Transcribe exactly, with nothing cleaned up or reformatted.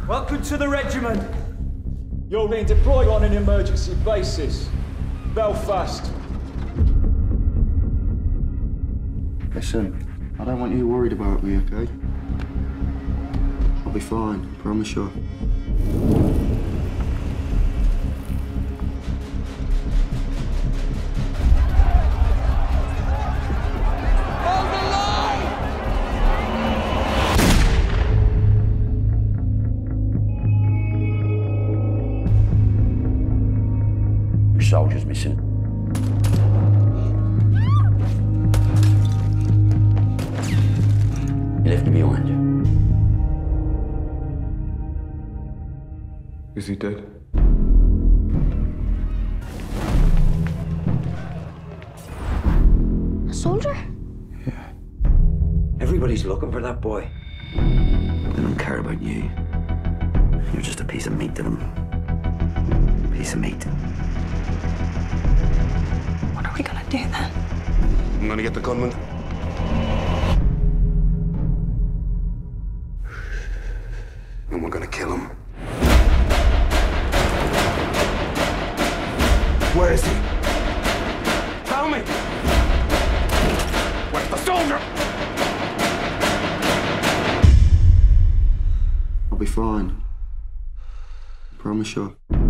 Welcome to the regiment. You're being deployed on an emergency basis. Belfast. Listen, I don't want you worried about me, okay? I'll be fine, promise you. Soldiers missing. You left him behind. Is he dead? A soldier? Yeah. Everybody's looking for that boy. They don't care about you. You're just a piece of meat to them. A piece of meat. What are we gonna do then? I'm gonna get the gunman. And we're gonna kill him. Where is he? Tell me! Where's the soldier? I'll be fine. Promise you.